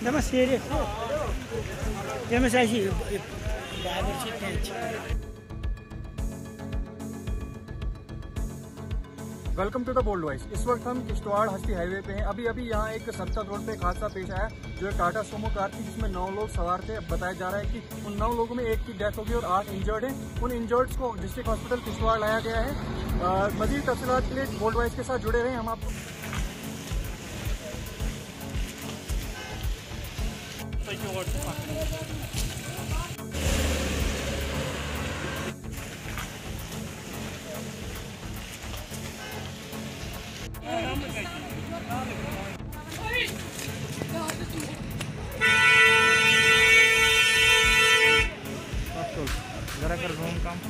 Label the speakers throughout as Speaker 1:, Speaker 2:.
Speaker 1: Tema séria. Tema assim,
Speaker 2: welcome to the bold voice. इस वक्त हम किश्तवाड़ हस्ती हाईवे पे हैं। अभी यहाँ एक हस्ती रोड पे एक हादसा पेश आया जो एक टाटा सुमो कार थी जिसमें 9 लोग सवार थे। बताया जा रहा है कि उन 9 लोगों में एक की डेथ हो गई और 8 इंजर्ड हैं। उन इंजर्ड्स को डिस्ट्रिक्ट हॉस्पिटल किश्तवाड़ लाया गया है। मजीद तफसीलात के लिए बोल्ड वॉइस के साथ जुड़े रहे। हम आपको
Speaker 1: जरा कर काम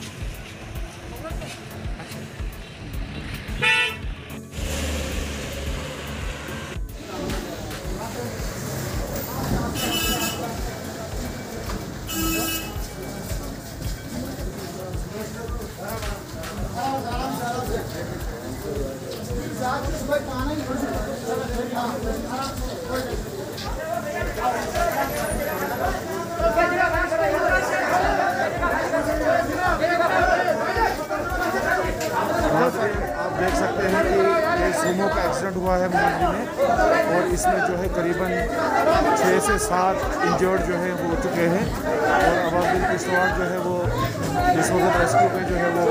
Speaker 3: आप देख सकते हैं कि ये सुमो का एक्सीडेंट हुआ है मुंबई में और इसमें जो है करीबन 6 से 7 इंजर्ड जो है हो चुके हैं और अब किश्तवाड़ जो है वो इस वक्त रेस्क्यू पे जो है वो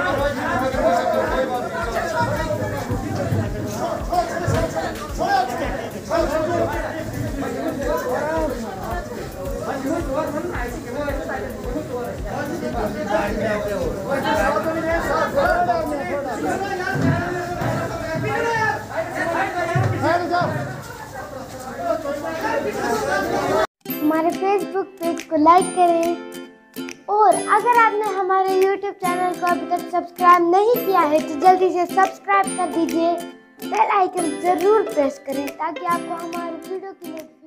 Speaker 4: हमारे फेसबुक पेज को लाइक करें और अगर आपने हमारे यूट्यूब चैनल को अभी तक सब्सक्राइब नहीं किया है तो जल्दी से सब्सक्राइब कर दीजिए। बेल आइकन जरूर प्रेस करें ताकि आपको हमारे वीडियो की